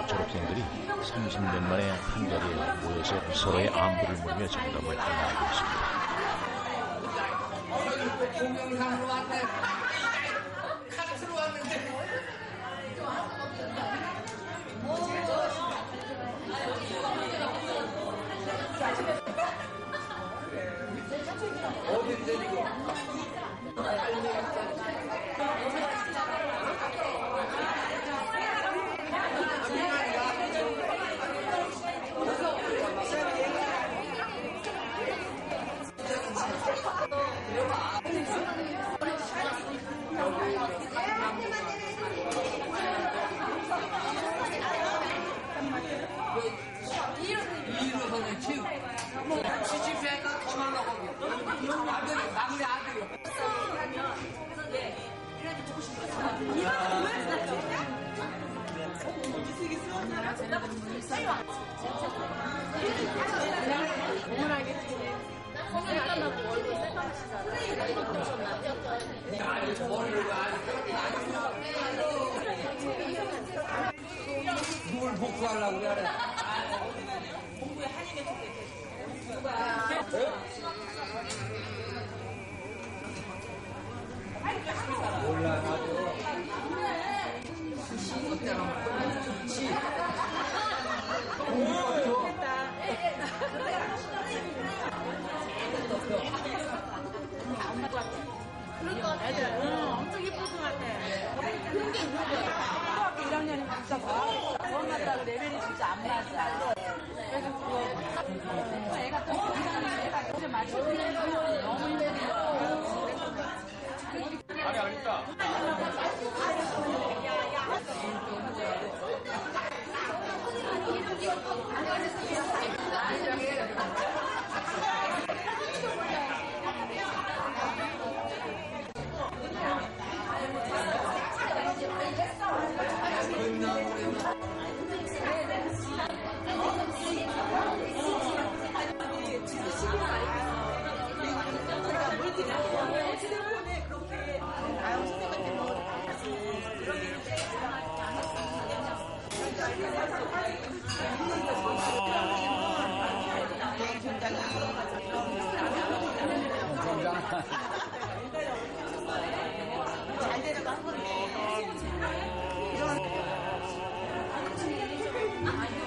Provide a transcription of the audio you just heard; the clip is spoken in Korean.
졸업생들이 30년 만에 한자리에 모여서 서로의 안부를 물으며 정답을 향하고 있습니다. 동영상으로 왔네. 카트로 왔는데. 어딘데 이거? 이일로서는 지금 지집회가 터널라고 아들이 마무리 아들이. 누굴 복수하려고 그래? 공부에 한이게 몰라 나도 애들 엄청 예쁠 것 같아. 그런 게 있는 거야. 초등학교 1학년이 진짜 더 맞다고 레벨이 진짜 안 맞아. 그래서 그거 애가 또 애가 어제 맞추는 너무 힘들어. 아니 아닙니다. 잘 되려고 한 건데.